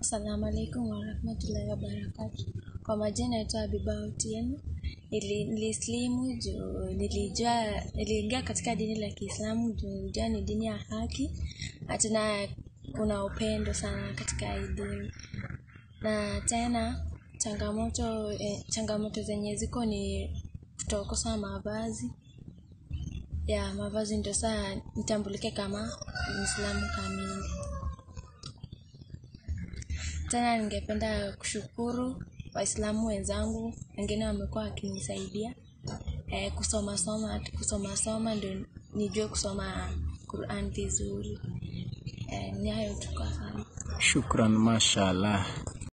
Assalamualaikum warahmatullahi wabarakatuh. Kwa majina naitwa Habiba Otieno. Nilislimu juu niliingia katika dini la Kiislamu juu ni dini ya haki. Tena kuna upendo sana katika hii dini. Na tena changamoto zenye ziko ni kutokosa mavazi. Mavazi ndio saa nitambulike kama Muislamu kamili. Tena ningependa kushukuru Waislamu wenzangu, wengine wamekuwa wakinisaidia kusoma ndio nijue kusoma Qur'an vizuri. Ni hayo tu kwa sana. Shukran, mashallah.